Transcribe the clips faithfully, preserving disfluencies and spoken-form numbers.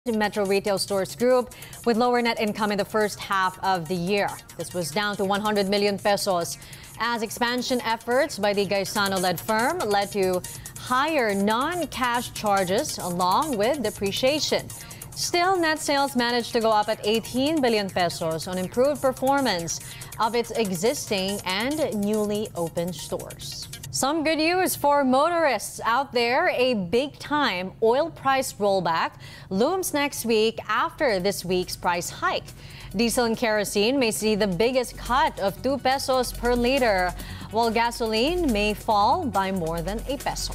Metro Retail Stores Group with lower net income in the first half of the year. This was down to one hundred million pesos as expansion efforts by the Gaisano-led firm led to higher non-cash charges along with depreciation. Still, net sales managed to go up at eighteen billion pesos on improved performance of its existing and newly opened stores. Some good news for motorists out there. A big-time oil price rollback looms next week after this week's price hike. Diesel and kerosene may see the biggest cut of two pesos per liter, while gasoline may fall by more than a peso.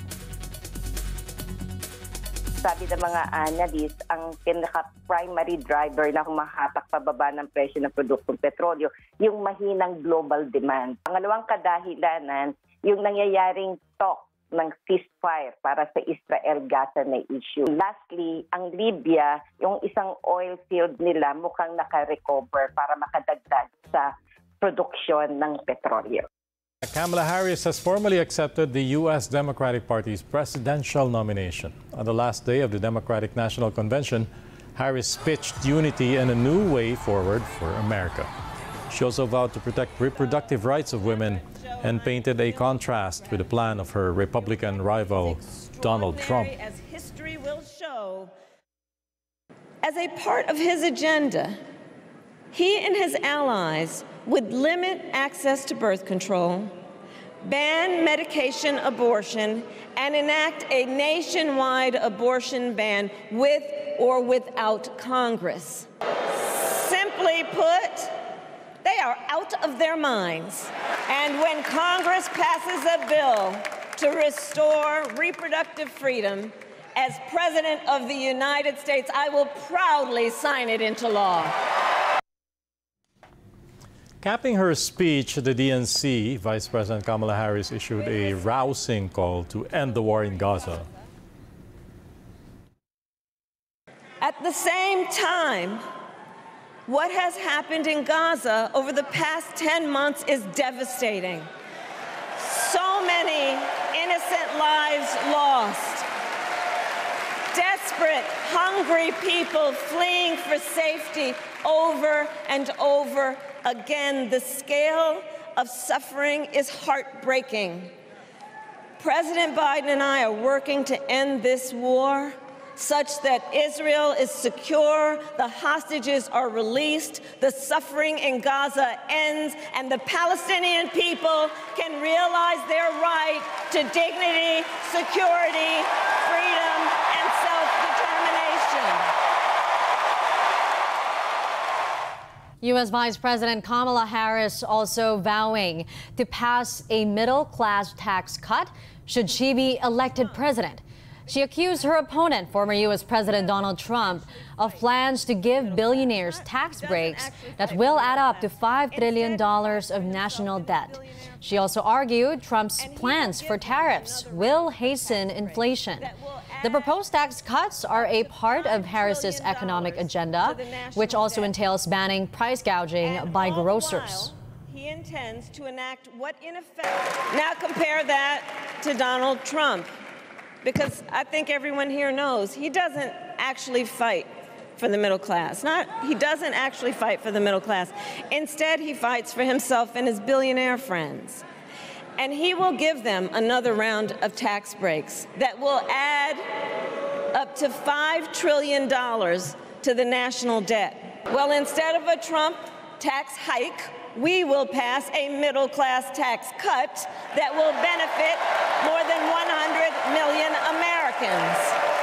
Sabi ng mga analysts, ang pinaka-primary driver na humahatak pababa ng presyo ng produktong petrolyo, yung mahinang global demand. Pangalawang kadahilanan, yung nangyayaring talk ng ceasefire para sa Israel-Gaza na issue. Lastly, ang Libya, yung isang oil field nila mukhang naka-recover para makadagdag sa produksyon ng petrolyo. Kamala Harris has formally accepted the U S Democratic Party's presidential nomination. On the last day of the Democratic National Convention, Harris pitched unity and a new way forward for America. She also vowed to protect reproductive rights of women and painted a contrast with the plan of her Republican rival, Donald Trump. As history will show, as a part of his agenda, he and his allies would limit access to birth control, ban medication abortion, and enact a nationwide abortion ban with or without Congress. Simply put, they are out of their minds. And when Congress passes a bill to restore reproductive freedom, as President of the United States, I will proudly sign it into law. Capping her speech at the D N C, Vice President Kamala Harris issued a rousing call to end the war in Gaza. At the same time, what has happened in Gaza over the past ten months is devastating. So many innocent lives lost. Desperate, hungry people fleeing for safety over and over again. The scale of suffering is heartbreaking. President Biden and I are working to end this war such that Israel is secure, the hostages are released, the suffering in Gaza ends, and the Palestinian people can realize their right to dignity, security, freedom, and self-determination. U S Vice President Kamala Harris also vowing to pass a middle-class tax cut should she be elected president. She accused her opponent, former U S President Donald Trump, of plans to give billionaires tax breaks that will add up to five trillion dollars of national debt. She also argued Trump's plans for tariffs will hasten inflation. The proposed tax cuts are a part of Harris's economic agenda, which also entails banning price gouging by grocers. He intends to enact what in effect... Now compare that to Donald Trump. Because I think everyone here knows he doesn't actually fight for the middle class. Not, he doesn't actually fight for the middle class. Instead, he fights for himself and his billionaire friends. And he will give them another round of tax breaks that will add up to five trillion dollars to the national debt. Well, instead of a Trump tax hike, we will pass a middle-class tax cut that will benefit more than one hundred million Americans.